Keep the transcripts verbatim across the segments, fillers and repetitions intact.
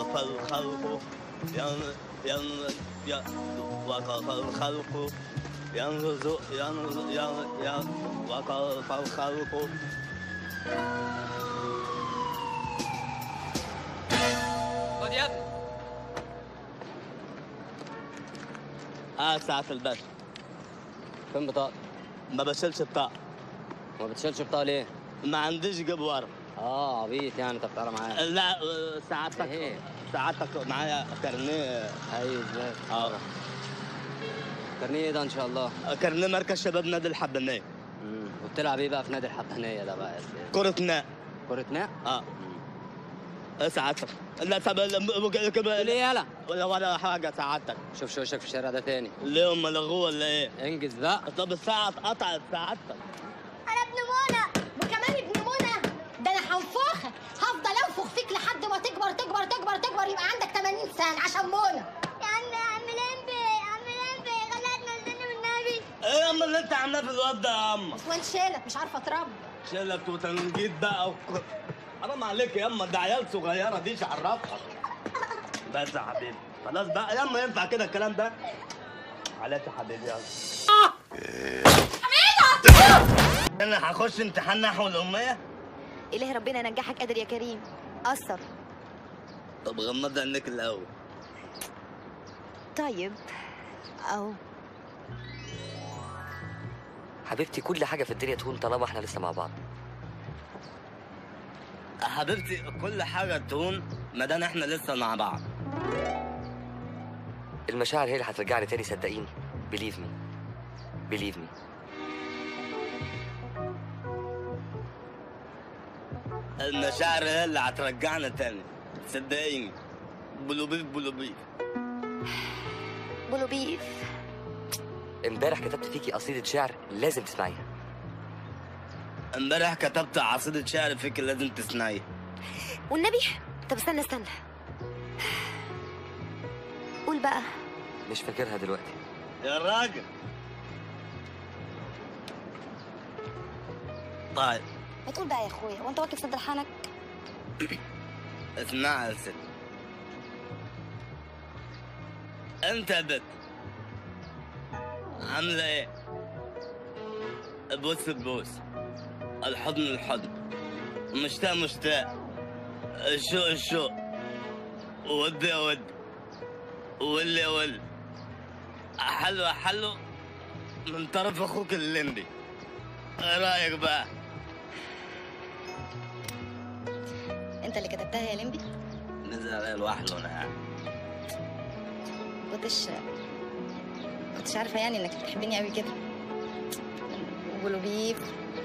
وقف الخلق ين ين وقف الخلق ينظر ينظر ين وقف الخلق. خد يا ابني. اه ساعة البث. فين بطاقتك؟ ما بشيلش بطاقة. ما بتشيلش بطاقة ليه؟ ما عنديش جيب ورا. اه عبيط يعني انت بتقرا معايا. لا ساعتك ايه؟ ساعتك معايا كارنيه. ايوه ازاي؟ اه كارنيه ايه ده ان شاء الله؟ كارنيه مركز شباب نادي الحبانية. امم وبتلعب ايه بقى في نادي الحبانية ده بقى يا سيدي؟ كرة ناء. كرة ناء؟ اه ايه ساعتك؟ لا سب ليه يالا؟ ولا ولا حاجة ساعتك. شوف وشك في الشارع ده تاني. ليه هم لغوه ولا ايه؟ انجز بقى. طب الساعة اتقطعت ساعتك. انا ابن منى وكمان ابن منى، ده انا هنفخك، هفضل انفخ فيك لحد ما تكبر تكبر تكبر تكبر يبقى عندك ثمانين سنة عشان منى. يا عم يا عم لمبي يا عم لمبي خلينا تنزلني والنبي. ايه يا اما اللي انت عاملاه في الواد ده يا اما؟ وان شيلك مش عارفة اتربى. شيلك وتنجيد بقى و... حرام عليك يا اما، ده عيال صغيرة دي عرفها. بس يا حبيبي خلاص بقى يا اما ينفع كده الكلام ده؟ عليك يا حبيبي يلا. انا هخش امتحان نحو الاميه. إله ربنا ينجحك قادر يا كريم. قصر. طب غمض عينيك الاول. طيب اهو. حبيبتي كل حاجه في الدنيا تهون طالما احنا لسه مع بعض. حبيبتي كل حاجه تهون ما دام احنا لسه مع بعض. المشاعر هي اللي هترجعني تاني صدقيني. believe me believe me. المشاعر هي اللي هترجعنا تاني صدقيني. بلوبيف بلوبيف بلوبيف. امبارح كتبت فيكي قصيده شعر لازم تسمعيها. امبارح كتبت قصيده شعر فيك لازم تسمعيها. والنبي طب استنى استنى قول بقى. مش فاكرها دلوقتي. يا راجل طيب ما تقول بقى يا اخويا وانت واقف صدر حالك. اسمع يا ست. انت يا بت عامله ايه؟ بوس بوس، الحضن الحضن، مشتاق مشتاق، الشوق الشوق، ود يا ود، ول يا ول، حلو حلو من طرف اخوك الليمبي. ايه رايك بقى؟ انت اللي كتبتها يا لمبي؟ نزل عليا لوحده انا يعني. كنتش كنتش عارفه يعني انك بتحبني قوي كده. بلوبيف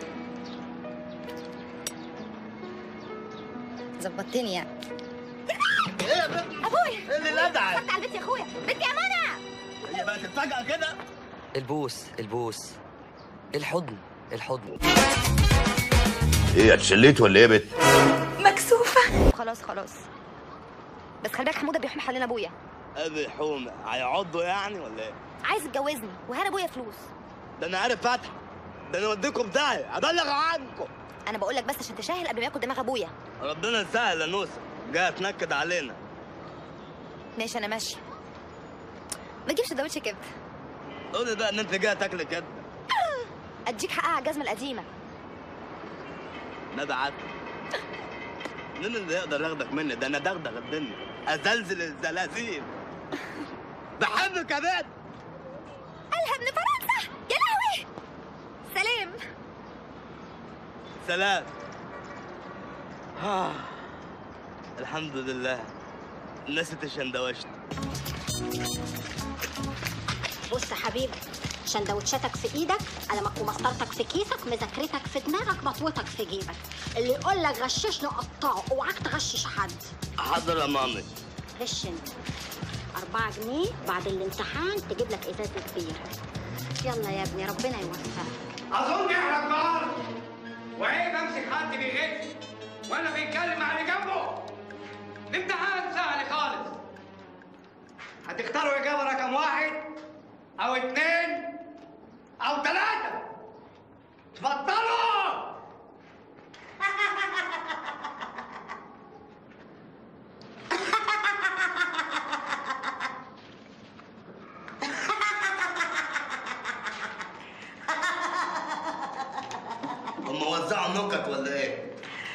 ظبطتني يعني. ايه يا بنت؟ ابويا ايه اللي لدعك؟ اتفرج على البيت يا اخويا. بنتي يا منى. هي بقت فجأة كده؟ البوس البوس الحضن الحضن. ايه اتشليت ولا ايه يا بت؟ مكسوفه. خلاص خلاص بس خلي بالك حموده بيحوم حوالين ابويا. ابي حومه هيعضوا يعني ولا ايه؟ عايز يتجوزني وهان ابويا فلوس. ده انا عارف فتح، ده انا اوديكم داهيه ابلغ عنكم. انا بقول لك بس عشان تشاهل قبل ما ياكل دماغ ابويا. ربنا يسهل يا نوسه، جايه تنكد علينا. ماشي انا ماشيه. ما تجيبش سندوتش كبده. قولي بقى ان انت جايه تاكلي كده. اديك حقها على الجزمه القديمه. ندى عدل مين اللي يقدر ياخدك مني؟ ده انا دغدغ الدنيا، ازلزل الزلازل. بحبك يا بنت. قالها ابن فرنسا. يا لهوي. سلام. سلام. آه. الحمد لله نسيت الشندوشت. بص يا حبيبي، شندوتشاتك في ايدك، قلمك ومسطرتك في كيسك، مذاكرتك في دماغك، مطوتك في جيبك. اللي يقول لك غششني قطعه، اوعاك تغشش حد. حاضر يا مامي. غش انت. أربعة جنيه بعد الامتحان تجيب لك ازازه كبيره. يلا يا ابني ربنا يوفقك. اظن احنا كبار وعيب امسك حد بيغش وانا بيتكلم مع اللي جنبه. الامتحان سهل خالص. هتختاروا اجابه رقم واحد او اتنين او تلاته. اتفضلوا. اسمع نكت ولا ايه؟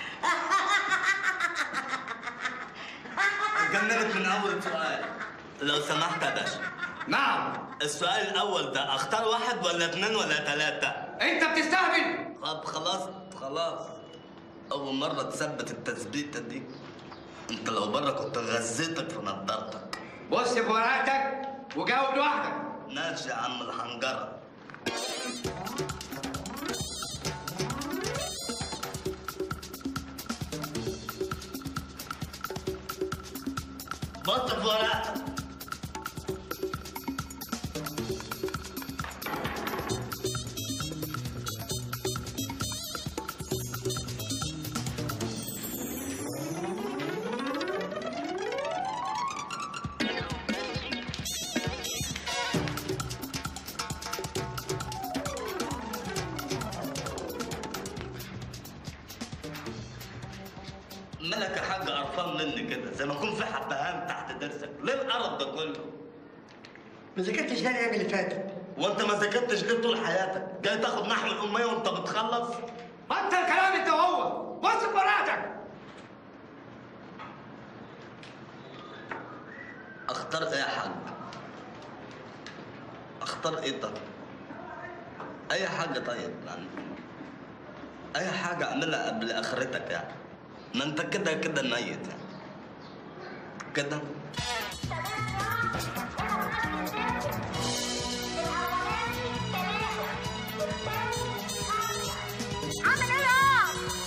اتجننت من اول سؤال. لو سمحت يا باشا. نعم. السؤال الاول ده اختار واحد ولا اتنين ولا تلاتة؟ انت بتستهبل. طب خلاص خلاص. اول مرة تثبت التثبيتة دي. انت لو بره كنت غزيتك في نضارتك. بص في ورقتك وجاوب لوحدك. ماشي يا عم الحنجرة. بص في ورقتك. مالك يا حاج قرفان مني كده زي ما يكون في حبهان تحت ضرسك؟ ليه القرف ده كله؟ ما ذاكرتش ليه الايام اللي فاتت؟ وانت ما ذاكرتش ليه طول حياتك؟ جاي تاخد نحو الاميه وانت بتخلص؟ بطل كلام انت وهو. بص في ورقتك. اختار ايه يا حاج؟ اختار ايه طيب؟ اي حاجه طيب يعني اي حاجه اعملها قبل اخرتك يعني. ما انت كده كده ميت يعني كده. عامل ايه يا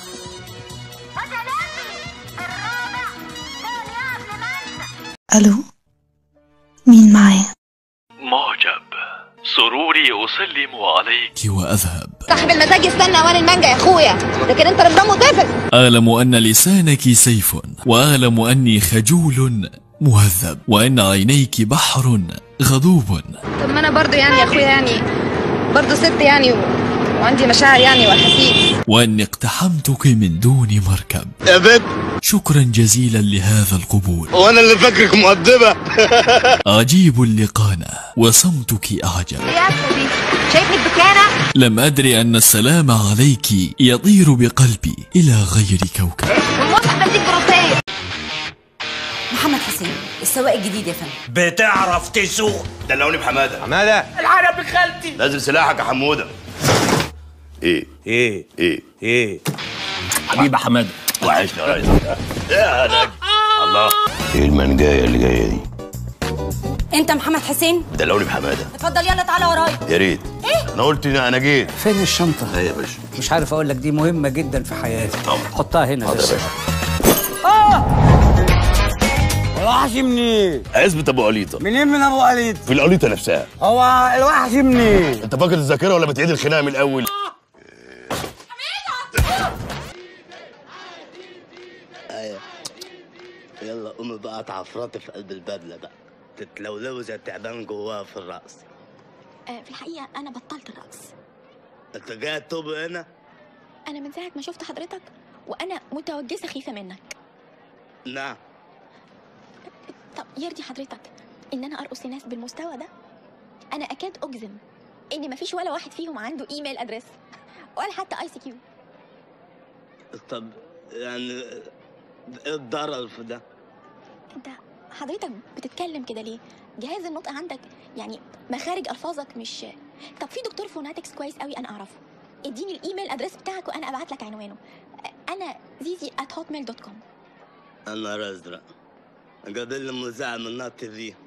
وسلامي الرابع قول يا ابن منسى. الو مين معايا؟ معجب سروري أسلم عليك وأذهب. صاحب المزاج يستنى اوان المانجا يا اخويا، لكن انت رمضان طفل. أعلم أن لسانك سيف، وأعلم أني خجول مهذب، وأن عينيك بحر غضوب. طب ما انا برضو يعني يا اخويا يعني برضو ست يعني و... وعندي مشاعر يعني واحاسيس. وأني اقتحمتك من دون مركب. يا بنت شكرا جزيلا لهذا القبول. وانا اللي فاكرك مؤدبة. عجيب اللقانة وصمتك أعجب. يا دي شايفني بكانة؟ لم أدري أن السلام عليك يطير بقلبي إلى غير كوكب. والمصحف ده بروسيه. محمد حسين السواق الجديد يا فندم. بتعرف تسوق؟ دلعوني بحمادة. حماده العربي خالتي. نازل سلاحك يا حمودة. ايه ايه ايه ايه حبيبي حمادة وحشني يا ريس. يا نجم الله. ايه المنجاية اللي جاية دي؟ انت محمد حسين؟ دلعوني بحمادة. اتفضل يلا تعالى ورايا. يا ريت. ايه؟ انا قلت انا جيت. فين الشنطة؟ ايه يا باشا؟ مش عارف اقول لك دي مهمة جدا في حياتي. طبعا. حطها هنا. حاضر يا باشا. اه الوحش منين؟ عزبة ابو قليطة. منين من ابو قليطة؟ في القليطة نفسها. هو الوحش منين؟ انت فاكر الذاكرة ولا بتعيد الخناقة من الاول؟ ايوه يلا قومي بقى اتعفرطي في قلب البدله بقى تتلولوي زي التعبان جواها في الرقص. آه في الحقيقه انا بطلت الرقص. انت جاي تطوب هنا؟ انا من ساعه ما شفت حضرتك وانا متوجسه خيفه منك. نعم. طب يرضي حضرتك ان انا ارقص لناس بالمستوى ده؟ انا اكاد اجزم ان مفيش ولا واحد فيهم عنده ايميل ادريس ولا حتى اي سي كيو. طب يعني ايه الضرر في ده؟ انت حضرتك بتتكلم كده ليه؟ جهاز النطق عندك يعني مخارج الفاظك مش. طب في دكتور فوناتكس كويس قوي انا اعرفه، اديني الايميل ادريس بتاعك وانا ابعت لك عنوانه. انا زيزي ات هوت ميل دوت كوم. انا ازرق جاب لي مذيعة من نار تي في.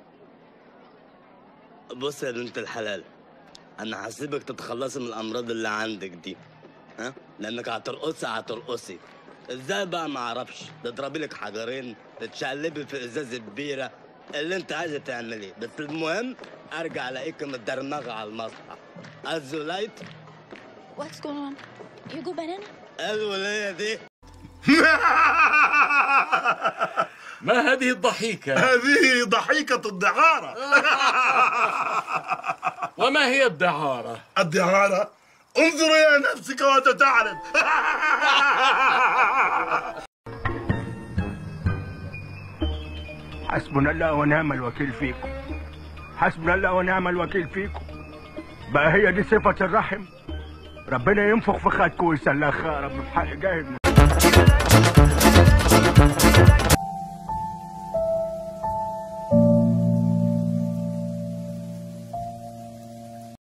بص يا بنت الحلال، انا هسيبك تتخلصي من الامراض اللي عندك دي، ها؟ لانك هترقصي هترقصي ازاي بقى ما اعرفش، تضربي لك حجرين تتشقلبي في ازازه بيره اللي انت عايزه تعمليه، بس المهم ارجع الاقيك متدرمغه على المسرح. الزولايت واتس جوين اون يو جو بانانا. الولايه دي ما هذه الضحيكة؟ هذه ضحيكة الدعارة. وما هي الدعارة؟ الدعارة انظر إلى نفسك وأنت تعرف. حسبنا الله ونعم الوكيل فيكم. حسبنا الله ونعم الوكيل فيكم. بقى هي دي صفة الرحم؟ ربنا ينفخ في خدكم ويسلخها يا رب في حق جاهد.